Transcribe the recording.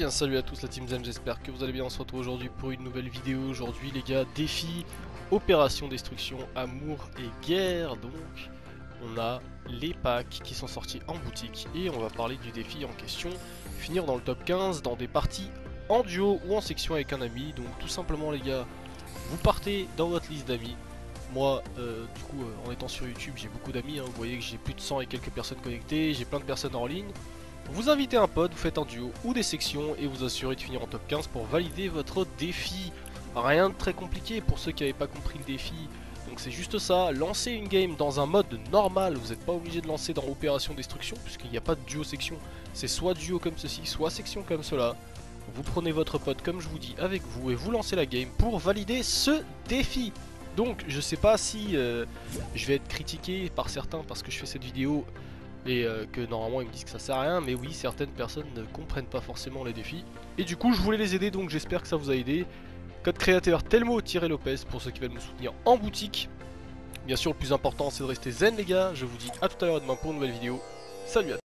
bien salut à tous la team Zen, j'espère que vous allez bien. On se retrouve aujourd'hui pour une nouvelle vidéo. Aujourd'hui les gars, défi, opération destruction, amour et guerre. Donc on a les packs qui sont sortis en boutique et on va parler du défi en question. Finir dans le top 15 dans des parties en duo ou en section avec un ami. Donc tout simplement les gars, vous partez dans votre liste d'amis. Moi, du coup, en étant sur YouTube, j'ai beaucoup d'amis, hein. Vous voyez que j'ai plus de 100 et quelques personnes connectées, j'ai plein de personnes en ligne. Vous invitez un pote, vous faites un duo ou des sections et vous assurez de finir en top 15 pour valider votre défi. Rien de très compliqué pour ceux qui n'avaient pas compris le défi. Donc c'est juste ça, lancer une game dans un mode normal, vous n'êtes pas obligé de lancer dans opération destruction puisqu'il n'y a pas de duo section. C'est soit duo comme ceci, soit section comme cela. Vous prenez votre pote comme je vous dis avec vous et vous lancez la game pour valider ce défi. Donc je sais pas si je vais être critiqué par certains parce que je fais cette vidéo et que normalement ils me disent que ça sert à rien, mais oui, certaines personnes ne comprennent pas forcément les défis et du coup je voulais les aider, donc j'espère que ça vous a aidé. Code créateur Telmo-Lopez pour ceux qui veulent me soutenir en boutique. Bien sûr, le plus important c'est de rester zen les gars. Je vous dis à tout à l'heure demain pour une nouvelle vidéo. Salut à tous.